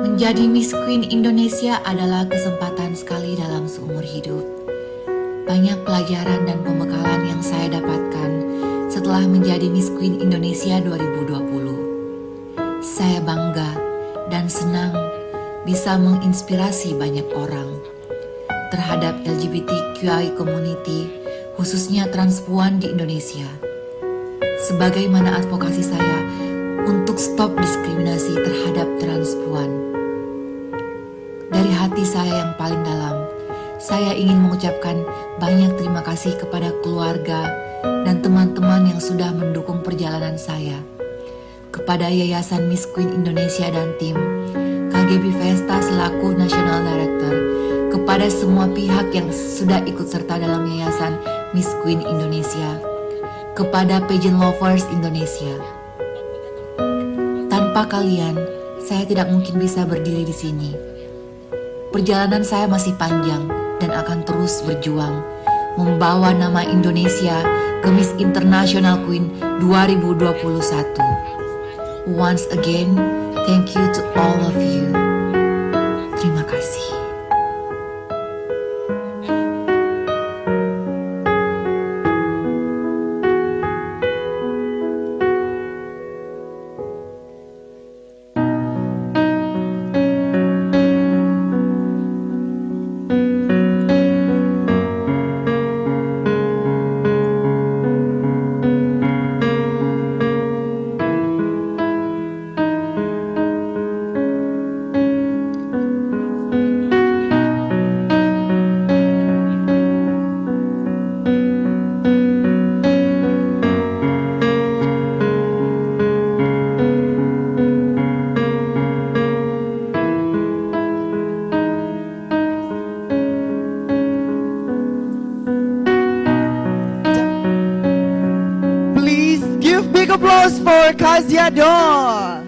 Menjadi Miss Queen Indonesia adalah kesempatan sekali dalam seumur hidup. Banyak pelajaran dan pembekalan yang saya dapatkan setelah menjadi Miss Queen Indonesia 2020. Saya bangga dan senang bisa menginspirasi banyak orang terhadap LGBTQI community, khususnya transpuan di Indonesia. Sebagaimana advokasi saya untuk stop diskriminasi terhadap transpuan. Dari hati saya yang paling dalam, saya ingin mengucapkan banyak terima kasih kepada keluarga dan teman-teman yang sudah mendukung perjalanan saya, kepada Yayasan Miss Queen Indonesia dan tim, KGB Vesta selaku National Director, kepada semua pihak yang sudah ikut serta dalam Yayasan Miss Queen Indonesia, kepada Pageant Lovers Indonesia. Tanpa kalian, saya tidak mungkin bisa berdiri di sini. Perjalanan saya masih panjang dan akan terus berjuang membawa nama Indonesia ke Miss International Queen 2021. Once again, thank you to all of you. Terima kasih. Big applause for Kazia Dawn.